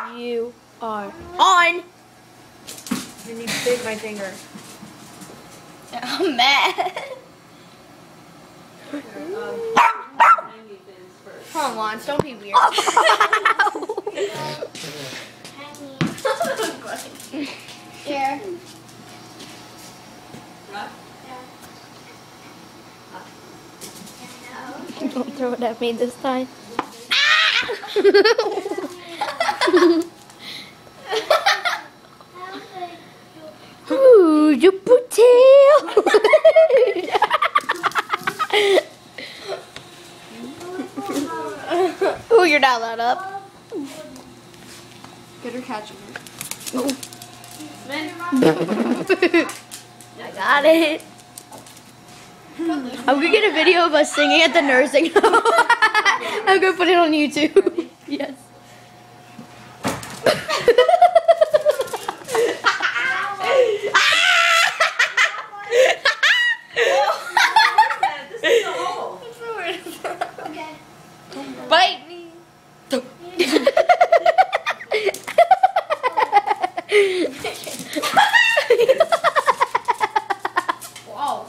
You are on. You need to save my finger. I'm mad. Hold on, Lance, don't be weird. Here. Don't throw it at me this time. Ooh, you potato. Ooh, you're not allowed up. Get her catching her. Ooh. I got it. I'm gonna get a video of us singing at the nursing home. I'm gonna put it on YouTube. Yes. Bite me. Wow.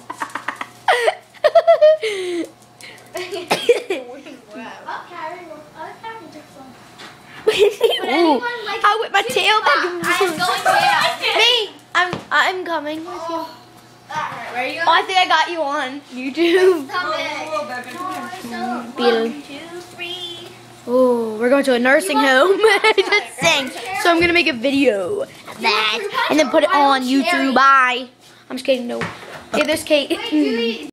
Ooh, I whip my tail back and forth. Me, I'm coming with you. Where are you Oh, I think I got you on YouTube. Oh, we're going to a nursing home. Just sing. So I'm gonna make a video of that and then put it on YouTube. Bye. I'm just kidding. No. Okay, there's Kate.